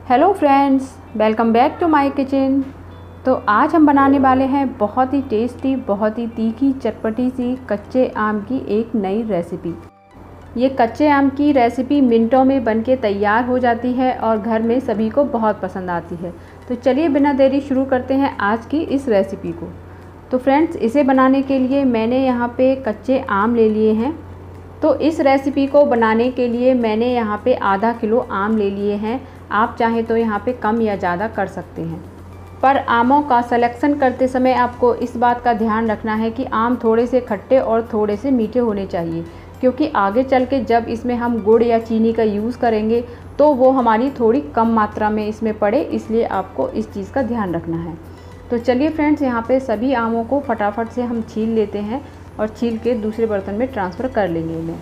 Hello friends, welcome back to my kitchen. तो आज हम बनाने वाले हैं बहुत ही टेस्टी, बहुत ही तीखी, चटपटी सी कच्चे आम की एक नई रेसिपी। ये कच्चे आम की रेसिपी मिनटों में बनके तैयार हो जाती है और घर में सभी को बहुत पसंद आती है। तो चलिए बिना देरी शुरू करते हैं आज की इस रेसिपी को। तो फ्रेंड्स, इसे बनाने के लिए मैंने यहाँ पे कच्चे आम ले लिए हैं। तो इस रेसिपी को बनाने के लिए मैंने यहाँ पे आधा किलो आम ले लिए हैं। आप चाहें तो यहाँ पे कम या ज़्यादा कर सकते हैं, पर आमों का सिलेक्शन करते समय आपको इस बात का ध्यान रखना है कि आम थोड़े से खट्टे और थोड़े से मीठे होने चाहिए, क्योंकि आगे चल के जब इसमें हम गुड़ या चीनी का यूज़ करेंगे तो वो हमारी थोड़ी कम मात्रा में इसमें पड़े, इसलिए आपको इस चीज़ का ध्यान रखना है। तो चलिए फ्रेंड्स, यहाँ पे सभी आमों को फटाफट से हम छील लेते हैं और छील के दूसरे बर्तन में ट्रांसफ़र कर लेंगे इन्हें।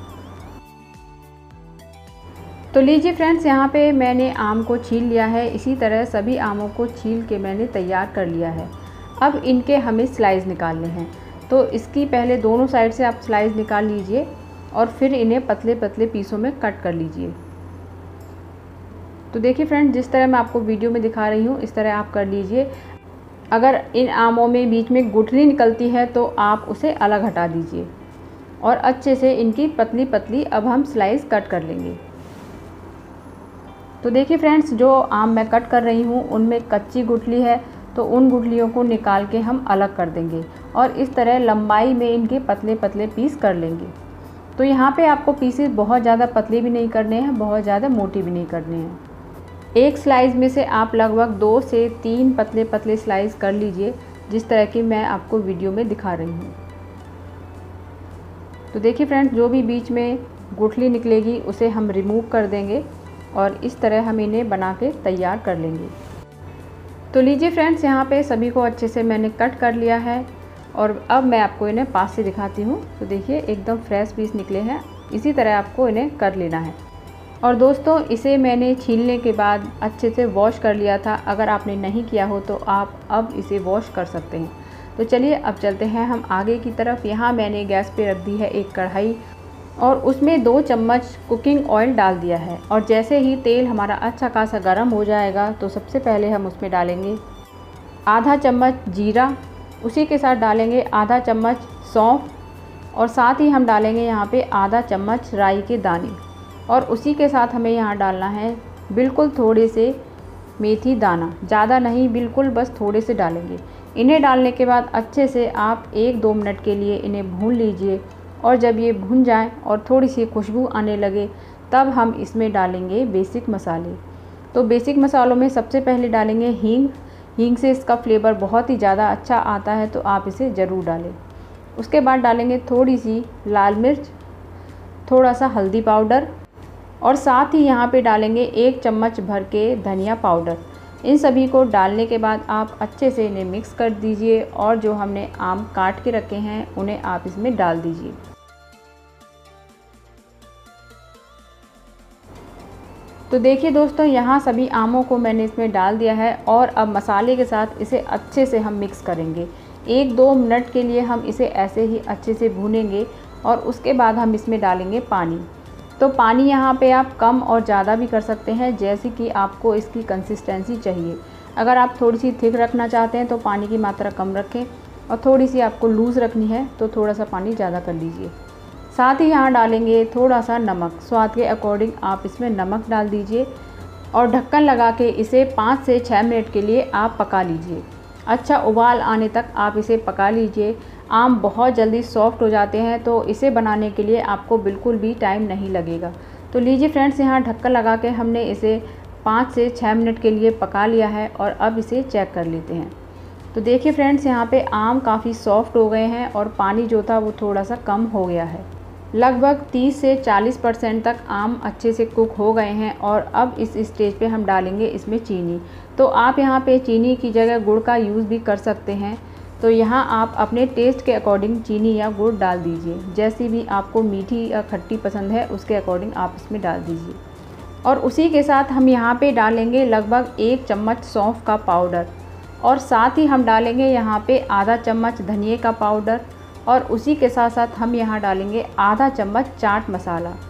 तो लीजिए फ्रेंड्स, यहाँ पे मैंने आम को छील लिया है। इसी तरह सभी आमों को छील के मैंने तैयार कर लिया है। अब इनके हमें स्लाइस निकालने हैं। तो इसकी पहले दोनों साइड से आप स्लाइस निकाल लीजिए और फिर इन्हें पतले पतले पीसों में कट कर लीजिए। तो देखिए फ्रेंड्स, जिस तरह मैं आपको वीडियो में दिखा रही हूँ इस तरह आप कर लीजिए। अगर इन आमों में बीच में गुठली निकलती है तो आप उसे अलग हटा दीजिए और अच्छे से इनकी पतली पतली अब हम स्लाइस कट कर लेंगे। तो देखिए फ्रेंड्स, जो आम मैं कट कर रही हूँ उनमें कच्ची गुठली है, तो उन गुठलियों को निकाल के हम अलग कर देंगे और इस तरह लंबाई में इनके पतले पतले पीस कर लेंगे। तो यहाँ पे आपको पीसेस बहुत ज़्यादा पतले भी नहीं करने हैं, बहुत ज़्यादा मोटी भी नहीं करने हैं। एक स्लाइस में से आप लगभग 2 से 3 पतले पतले स्लाइस कर लीजिए, जिस तरह की मैं आपको वीडियो में दिखा रही हूँ। तो देखिए फ्रेंड्स, जो भी बीच में गुठली निकलेगी उसे हम रिमूव कर देंगे और इस तरह हम इन्हें बना के तैयार कर लेंगे। तो लीजिए फ्रेंड्स, यहाँ पे सभी को अच्छे से मैंने कट कर लिया है और अब मैं आपको इन्हें पास से दिखाती हूँ। तो देखिए एकदम फ्रेश पीस निकले हैं। इसी तरह आपको इन्हें कर लेना है। और दोस्तों, इसे मैंने छीलने के बाद अच्छे से वॉश कर लिया था। अगर आपने नहीं किया हो तो आप अब इसे वॉश कर सकते हैं। तो चलिए अब चलते हैं हम आगे की तरफ। यहाँ मैंने गैस पे रख दी है एक कढ़ाई और उसमें 2 चम्मच कुकिंग ऑयल डाल दिया है। और जैसे ही तेल हमारा अच्छा खासा गर्म हो जाएगा तो सबसे पहले हम उसमें डालेंगे आधा चम्मच जीरा, उसी के साथ डालेंगे आधा चम्मच सौंफ और साथ ही हम डालेंगे यहाँ पे आधा चम्मच राई के दाने और उसी के साथ हमें यहाँ डालना है बिल्कुल थोड़े से मेथी दाना, ज़्यादा नहीं, बिल्कुल बस थोड़े से डालेंगे। इन्हें डालने के बाद अच्छे से आप 1-2 मिनट के लिए इन्हें भून लीजिए और जब ये भुन जाए और थोड़ी सी खुशबू आने लगे तब हम इसमें डालेंगे बेसिक मसाले। तो बेसिक मसालों में सबसे पहले डालेंगे हींग। हींग से इसका फ्लेवर बहुत ही ज़्यादा अच्छा आता है, तो आप इसे ज़रूर डालें। उसके बाद डालेंगे थोड़ी सी लाल मिर्च, थोड़ा सा हल्दी पाउडर और साथ ही यहाँ पे डालेंगे 1 चम्मच भर के धनिया पाउडर। इन सभी को डालने के बाद आप अच्छे से इन्हें मिक्स कर दीजिए और जो हमने आम काट के रखे हैं उन्हें आप इसमें डाल दीजिए। तो देखिए दोस्तों, यहाँ सभी आमों को मैंने इसमें डाल दिया है और अब मसाले के साथ इसे अच्छे से हम मिक्स करेंगे। 1-2 मिनट के लिए हम इसे ऐसे ही अच्छे से भूनेंगे और उसके बाद हम इसमें डालेंगे पानी। तो पानी यहाँ पे आप कम और ज़्यादा भी कर सकते हैं, जैसे कि आपको इसकी कंसिस्टेंसी चाहिए। अगर आप थोड़ी सी थिक रखना चाहते हैं तो पानी की मात्रा कम रखें और थोड़ी सी आपको लूज़ रखनी है तो थोड़ा सा पानी ज़्यादा कर लीजिए। साथ ही यहाँ डालेंगे थोड़ा सा नमक, स्वाद के अकॉर्डिंग आप इसमें नमक डाल दीजिए और ढक्कन लगा के इसे 5 से 6 मिनट के लिए आप पका लीजिए। अच्छा उबाल आने तक आप इसे पका लीजिए। आम बहुत जल्दी सॉफ्ट हो जाते हैं, तो इसे बनाने के लिए आपको बिल्कुल भी टाइम नहीं लगेगा। तो लीजिए फ्रेंड्स, यहाँ ढक्कन लगा के हमने इसे 5 से 6 मिनट के लिए पका लिया है और अब इसे चेक कर लेते हैं। तो देखिए फ्रेंड्स, यहाँ पे आम काफ़ी सॉफ्ट हो गए हैं और पानी जो था वो थोड़ा सा कम हो गया है। लगभग 30 से 40% तक आम अच्छे से कुक हो गए हैं और अब इस स्टेज पे हम डालेंगे इसमें चीनी। तो आप यहाँ पे चीनी की जगह गुड़ का यूज़ भी कर सकते हैं। तो यहाँ आप अपने टेस्ट के अकॉर्डिंग चीनी या गुड़ डाल दीजिए, जैसी भी आपको मीठी या खट्टी पसंद है उसके अकॉर्डिंग आप इसमें डाल दीजिए। और उसी के साथ हम यहाँ पे डालेंगे लगभग 1 चम्मच सौंफ का पाउडर और साथ ही हम डालेंगे यहाँ पे आधा चम्मच धनिए का पाउडर और उसी के साथ साथ हम यहाँ डालेंगे आधा चम्मच चाट मसाला।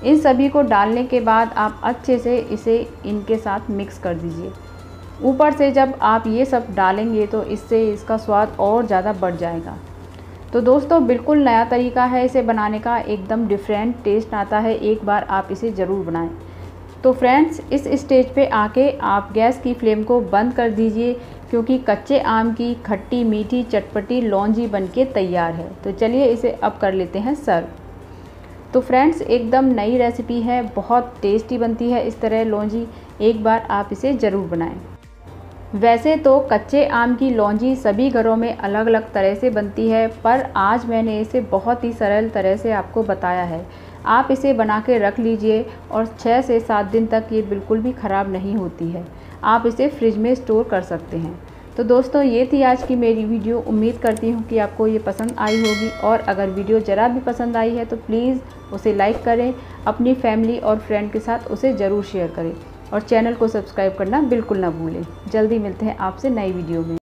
इन सभी को डालने के बाद आप अच्छे से इसे इनके साथ मिक्स कर दीजिए। ऊपर से जब आप ये सब डालेंगे तो इससे इसका स्वाद और ज़्यादा बढ़ जाएगा। तो दोस्तों बिल्कुल नया तरीका है इसे बनाने का, एकदम डिफरेंट टेस्ट आता है, एक बार आप इसे ज़रूर बनाएं। तो फ्रेंड्स इस स्टेज पे आके आप गैस की फ्लेम को बंद कर दीजिए, क्योंकि कच्चे आम की खट्टी मीठी चटपटी लौंजी बनके तैयार है। तो चलिए इसे अब कर लेते हैं सर्व। तो फ्रेंड्स एकदम नई रेसिपी है, बहुत टेस्टी बनती है इस तरह लौंजी, एक बार आप इसे ज़रूर बनाएं। वैसे तो कच्चे आम की लौंजी सभी घरों में अलग अलग तरह से बनती है, पर आज मैंने इसे बहुत ही सरल तरह से आपको बताया है। आप इसे बना के रख लीजिए और 6 से 7 दिन तक ये बिल्कुल भी ख़राब नहीं होती है। आप इसे फ्रिज में स्टोर कर सकते हैं। तो दोस्तों ये थी आज की मेरी वीडियो। उम्मीद करती हूँ कि आपको ये पसंद आई होगी, और अगर वीडियो ज़रा भी पसंद आई है तो प्लीज़ उसे लाइक करें, अपनी फैमिली और फ्रेंड के साथ उसे ज़रूर शेयर करें, और चैनल को सब्सक्राइब करना बिल्कुल ना भूलें। जल्दी मिलते हैं आपसे नई वीडियो में।